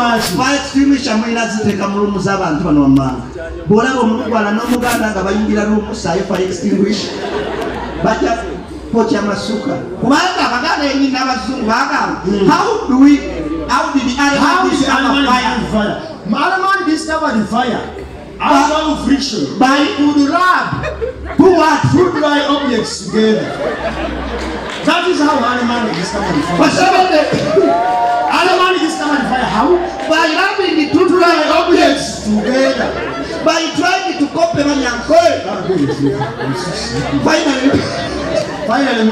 fire extinguisher mwina ziteka mu rumu z'abantu bano wammanga bw'olaba omugwala n'omuganda nga bayingira rumu saayo fire extinguisher bajja pocha amasuka kubanga abaganda yennyini n'abazungu bagamba how did the animal discover fire? Animal discovered the fire out of friction By would rub two dry objects together. That is how animal discovered the fire. Animal discovered the fire how? By rubbing the two dry objects together. By trying to copy my uncle. Finally,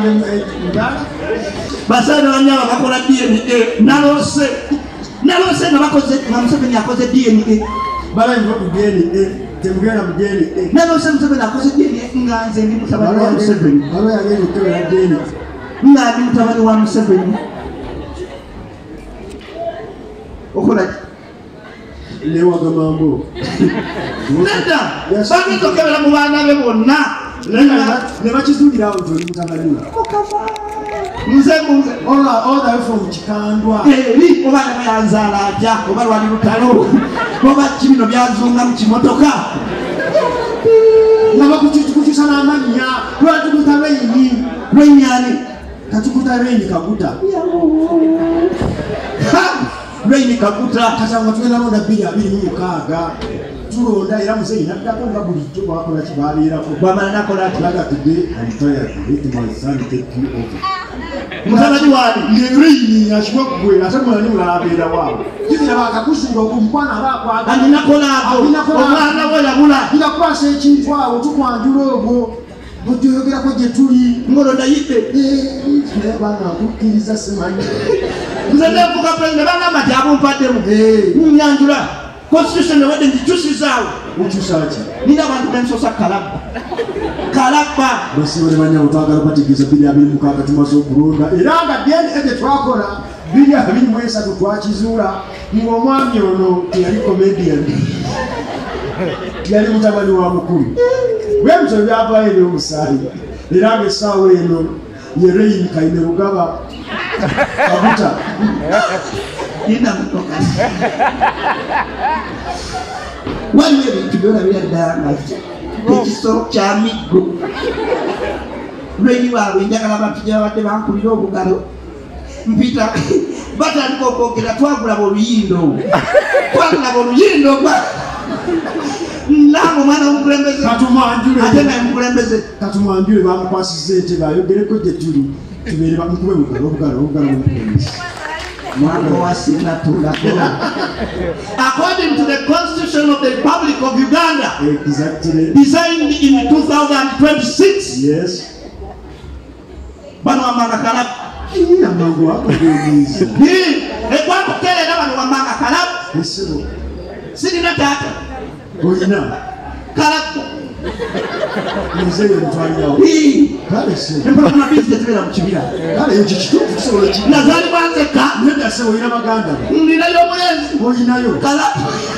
basana wanyama bakola DNA nalose nga bakoze Museveni akoze DNA bala nvo DNA temugenda mu DNA nalose Museveni akoze DNA nga nze ndi mutabani wa Museveni bala yagenda okukebera DNA nga ndi mutabani wa Museveni okola lewa gamambo nenda bagenda okukebera mu baana be bonna ne bakizulira awo toli mutabani nze all the way from Chikandwa eri oba yayanzaala atya oba lwali lutalo oba kibino byazunga mu kimotoka nga bakukyusa n'amannya lwatukuta Reign lwenyani katukuta Reign Kaguta Reign Kaguta kasanga tugenda londa 2026 tulonda era Museveni naddako nga bulijjo bwakola kibabeerako bwamala nakola ati laga today I'm tired let my son take you over mutabani wali Reign ashobora kugwera ate mulani mulala abeera waabo kibira bakakusinga okumukwana abaakwaga aninakolaako omwana we yabula kirakwasa ekintu awo tukwanjula ogwo ojoyogerako gye tuli ngolonda yidde bana kukkiriza simanyi nze nevuga pulezida bagamba nti abumpademu nyanjula constitution wadde ngikyusizaawo okyusaki nina abantu bensosa kalabba basiba ne banyawo twagala bategeeza 2026 tumaze okulonda era nga DNA gye twakola 2023 twakizuula ng'omwami ono teyali comedian yali mutabani wa mukulu bwebityo byavaayo eby'omusaayi era ng'essaawa eno ye Reign Kaine Rugaba Kaguta nina mutoka waliwo ebintu byona biraddala ngaffe ekisolo kya miggo lwenyi waabwe njagala abantu gye babadde bankulira obugalo mpita batandika okwogera twagulaba oluyindo nange omwana w'omukulembeze ate naye mukulembeze katumanjule bamukwasiza entebe ayogereko gye tuli tubeere bamukube obugalo bw'omukulembeze. According to the Constitution of the Republic of Uganda, exactly, designed in 2026, yes, bano wamanga kalab amangu akogeeza ekwakutereera bano wamanga kalab sirina taata oyina kalab muzeeyo mutwalirawo kale se empologoma bizi tetubera mu kibira kale ekyo kituufu tusobola ki nazaalibwa nzekka nedda se oyina baganda ninayo omulenzi oyinayo kalab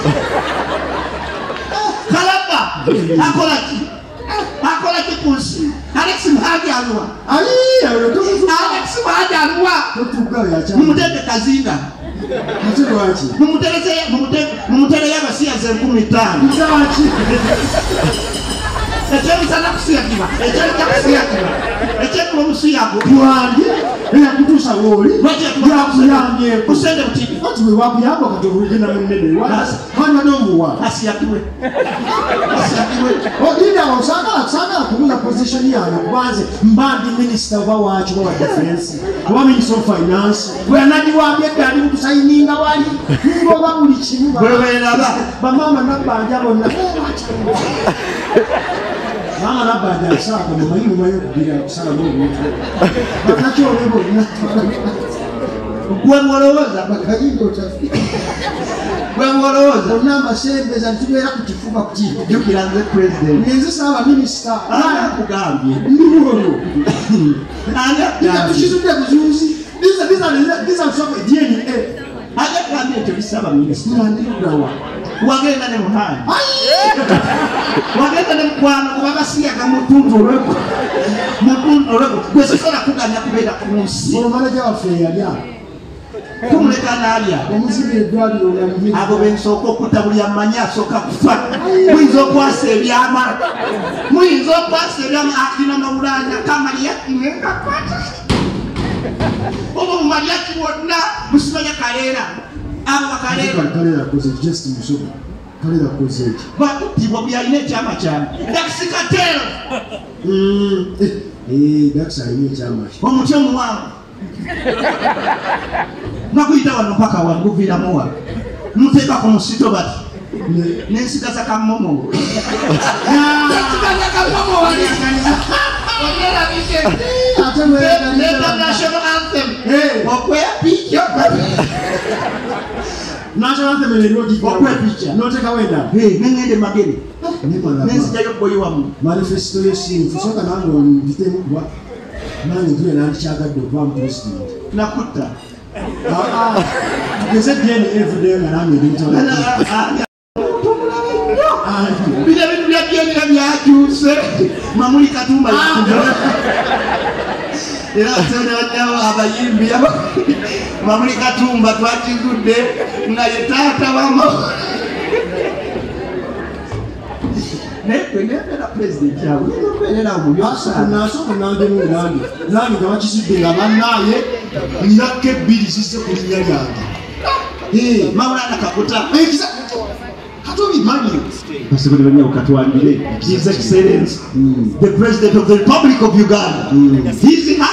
kalabba akola ki ku nsi Alex Muhajaluwa Alex Muhajaluwa mumuteeke kazinga mumutere y'abasiyazi 15,000 ekyemisana kusiyagibwa ekyemisiyagibwa ekyekula omusiyago twandye eyakutuusa wooli yakuyambye kusende butini ati we wakuyamba kati olugenda mu nnene hanya n'omuwa asiyagibwe ogindawo kusagala kubuza position yange kubanze mba ndi minisita oba waki oba wa defense oba minister of finance bwe yanadiwambye edda ali mukusayininga wali ngoba buli kimu bweweraba bamama nabbanja bonna mama nabbanja asaaga mumanyi mumanyi okugira kusalamu obuntu bakakyole bonna gwe mulowooza gwengolowooza olina amasembeza ntubeera ku kifuba jukira nze president ngenze saaba minisita akugambye ndiolwo tukizudde buzuuzi bizausoko DNA agagambye ekyo bisaba minisita ndirudawa wagenda ne muhani wagenda ne mukwano kuba basiyaga mutundu olwego gwe sisobola kuganya kubeera ku nsi omumalaja waffe eyali tumuleka n'alya omuzimba eddwaliro nga abo bensooka okutta buli amanyi asooka kufa muyinza okwasa ebyama akirina Maulana Mariachi nengakwata oba mu Mariachi wonna musimanya Kaleera abo bakaleera koze just musoga Kaleera koze eki bakuttibwa buli alina ekyama kyama dakisikatero dakisa alina ekyama omuti omuwanvu nakuyita wano mpaka wanguviiramuwa muteeka ku musito bati nensigaza kamomo national anthem okweya picha national anthem okweya picha noteka wenda nengende magere nensijayo boyi wamu manifesto yesinfu soka nange mpitemu kuba nange ntule nandikyagadde okuba mu president nakutta tugeze deni everyday nga nange ndintala bino bintu byabyengera byakyuse Mamuli Katumba era tonyawo abayimbi Mamuli Katumba twakizudde nga ye taata wama nekwendera president yawe nekwendera nasooka nangemu nange nga bakizudde nga bannaaye nnakka ebbiri zisse ku linnya lyange Maulana kakuta His Excellency, the President of the Republic of Uganda. His